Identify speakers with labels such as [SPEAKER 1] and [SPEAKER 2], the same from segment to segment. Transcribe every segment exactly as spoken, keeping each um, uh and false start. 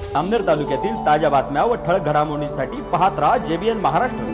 [SPEAKER 1] अमनेर तालुक्यातील ताज्या बातम्या व ठळक घडामोडींसाठी पाहत राहा जेबीएन महाराष्ट्र।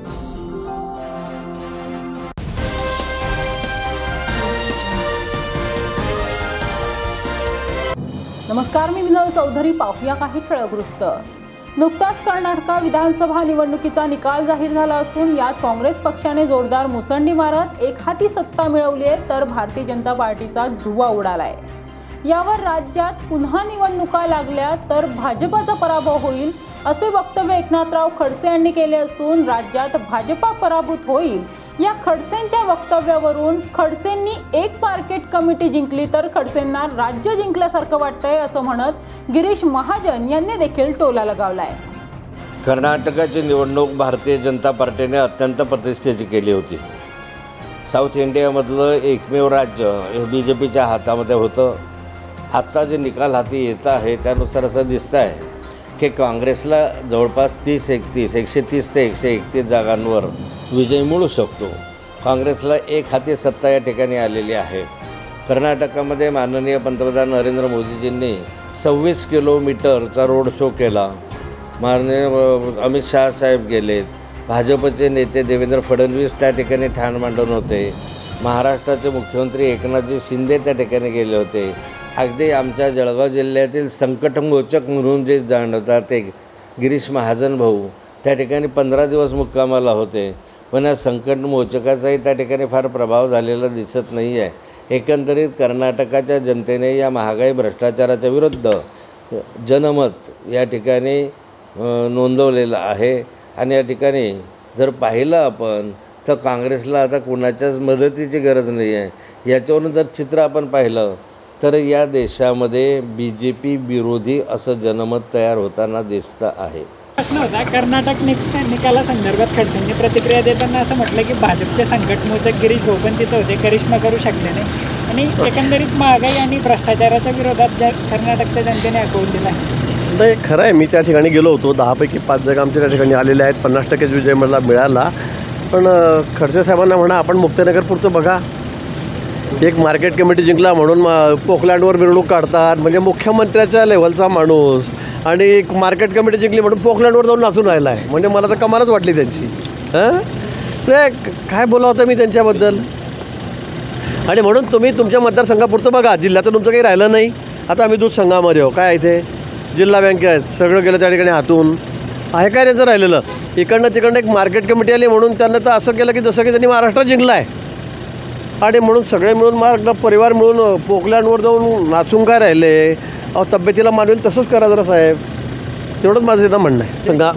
[SPEAKER 2] नमस्कार, मी विनोद चौधरी। पाहूया काही ठळक वृत्त। नुकताच कर्नाटक विधानसभा निवडणुकीचा निकाल जाहीर झाला असून यात काँग्रेस पक्षाने जोरदार मुसंडी मारत एक हाती सत्ता मिळवली आहे, तर भारतीय जनता पार्टीचा धुव्वा उडालाय। यावर राज्यात पुन्हा निवडणुका लागल्या तर भाजपाचा पराभव होईल असे वक्तव्य एकनाथराव खडसे यांनी केले असून राज्यात भाजपा पराभूत होईल या खडसेंच्या वक्तव्यावरून खडसेंनी एक मार्केट कमिटी जिंकली तर खडसेंना राज्य जिंकल्यासारखं वाटतंय असं म्हणत गिरीश महाजन यांनी देखील टोला लगावलाय।
[SPEAKER 3] कर्नाटकाची निवडणूक भारतीय जनता पार्टीने अत्यंत प्रतिष्ठेची केली होती। साऊथ इंडियामधलं एकमेव राज्य हे बी जे पीच्या हातामध्ये होतं। आत्ता जे निकाल हाती येत आहे त्यानुसार असं दिसतं आहे की काँग्रेसला जवळपास तीस एकतीस एकशे तीस ते एकशे एकतीस जागांवर विजय मिळू शकतो। काँग्रेसला एक हाती सत्ता या ठिकाणी आलेली आहे। कर्नाटकामध्ये माननीय पंतप्रधान नरेंद्र मोदीजींनी सव्वीस किलोमीटरचा रोड शो केला। माननीय अमित शाह साहेब गेलेत, भाजपचे नेते देवेंद्र फडणवीस त्या ठिकाणी ठाण मांडून होते, महाराष्ट्राचे मुख्यमंत्री एकनाथजी शिंदे त्या ठिकाणी गेले होते। अगदी आमच्या जळगाव जिल्ह्यातील संकटमोचक म्हणून जे जाणवतात ते गिरीश महाजन भाऊ त्या ठिकाणी पंधरा दिवस मुक्कामाला होते, पण या संकटमोचकाचाही त्या ठिकाणी फार प्रभाव झालेला दिसत नाही आहे। एकंदरीत कर्नाटकाच्या जनतेने या महागाई भ्रष्टाचाराच्या विरुद्ध जनमत या ठिकाणी नोंदवलेलं आहे आणि या ठिकाणी जर पाहिलं आपण तर काँग्रेसला आता कुणाच्याच मदतीची गरज नाही आहे। याच्यावरून जर चित्र आपण पाहिलं तर या देशामध्ये बी जे पी विरोधी असं जनमत तयार होताना दिसतं आहे।
[SPEAKER 4] प्रश्न होता कर्नाटक निकालासंदर्भात खडसेंनी प्रतिक्रिया देताना असं म्हटलं की भाजपचे संकटमोचक गिरीश भाऊ पण तिथं होते, करिश्मा करू शकले नाही आणि एकंदरीत महागाई आणि भ्रष्टाचाराच्या विरोधात ज्या कर्नाटकच्या जनतेने आकून दिला आहे।
[SPEAKER 5] नाही, खरं आहे, मी त्या ठिकाणी गेलो होतो। दहापैकी पाच जागा आमच्या त्या ठिकाणी आलेल्या आहेत। पन्नास टक्केच विजय मला मिळाला। पण खडसे साहेबांना म्हणा आपण मुक्ताईनगरपुरतं बघा, एक मार्केट कमिटी जिंकला म्हणून पोकलँडवर मिरवणूक काढतात, म्हणजे मुख्यमंत्र्याच्या लेव्हलचा माणूस आणि एक मार्केट कमिटी जिंकली म्हणून पोकलँडवर जाऊन नाचून राहिला आहे, म्हणजे मला तर कमालच वाटली त्यांची। हां, काय बोला होतं मी त्यांच्याबद्दल। आणि म्हणून तुम्ही तुमच्या मतदारसंघापुरतं बघा, जिल्ह्याचं तुमचं काही राहिलं नाही। आता आम्ही दूध संघामध्ये हो, काय इथे जिल्हा बँक आहेत, सगळं गेलं त्या ठिकाणी हातून आहे काय त्यांचं राहिलेलं। इकडनं तिकडनं एक मार्केट कमिटी आली म्हणून त्यांना तर असं केलं की जसं की त्यांनी महाराष्ट्र जिंकला आहे आणि म्हणून सगळे मिळून मार्ग परिवार मिळून पोकलँडवर जाऊन नाचून काय राहिले। अहो, तब्येतीला मानवेल तसंच करा जरा साहेब, तेवढंच माझं त्यांना म्हणणं आहे। संघा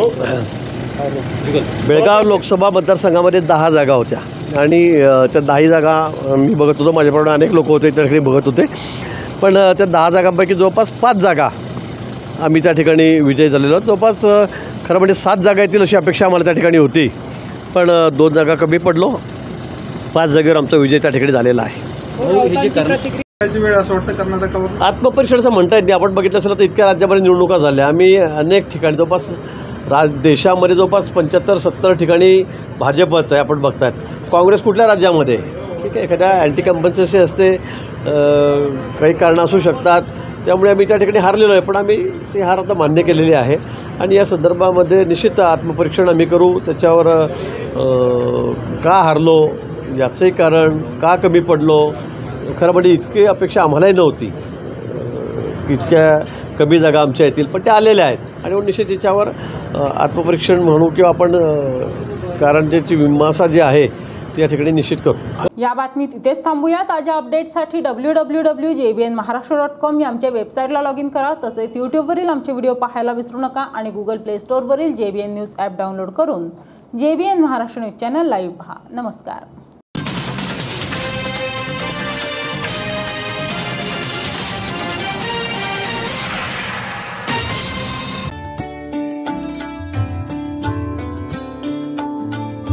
[SPEAKER 5] बेळगाव लोकसभा मतदारसंघामध्ये दहा जागा होत्या आणि त्या दहा जागा मी बघत होतो, माझ्याप्रमाणे अनेक लोक होते त्या ठिकाणी बघत होते, पण त्या दहा जागांपैकी जवळपास पाच जागा आम्ही त्या ठिकाणी विजय झालेलो। जवळपास खरं म्हणजे सात जागा येतील अशी अपेक्षा आम्हाला त्या ठिकाणी होती, पण दोन जागा कमी पडलो, पाच जागेवर आमचा विजय त्या ठिकाणी झालेला आहे। आत्मपरीक्षणाचं म्हणता येत नाही। आपण बघितलं असेल तर इतक्या राज्यामध्ये निवडणुका झाल्या, आम्ही अनेक ठिकाणी जवळपास राज देशामध्ये जवळपास पंच्याहत्तर सत्तर ठिकाणी भाजपचं आहे आपण बघतायत। काँग्रेस कुठल्या राज्यामध्ये ठीक आहे, एखाद्या अँटी कम्पन्सेसी असते, काही कारणं असू शकतात, त्यामुळे आम्ही त्या ठिकाणी हारलेलो आहे, पण आम्ही ती हार आता मान्य केलेली आहे आणि या संदर्भामध्ये निश्चित आत्मपरीक्षण आम्ही करू। त्याच्यावर का हारलो याचंही कारण, का कमी पडलो, खरं म्हणजे इतकी अपेक्षा आम्हालाही नव्हती इतक्या कमी जागा आमच्या येतील, पण त्या आलेल्या आहेत आणि निश्चित त्याच्यावर आत्मपरीक्षण म्हणू किंवा आपण कारण ज्याची मीमांसा जी आहे ती या ठिकाणी निश्चित करू।
[SPEAKER 2] या बातमीत इथेच थांबूया। ताज्या अपडेट्ससाठी W W W J B N Maharashtra dot com या आमच्या वेबसाईटला लॉग इन करा। तसेच यूट्यूबवरील आमचे व्हिडिओ पाहायला विसरू नका आणि गुगल प्ले स्टोअरवरील J B N news app download करून J B N Maharashtra news channel live पहा। नमस्कार।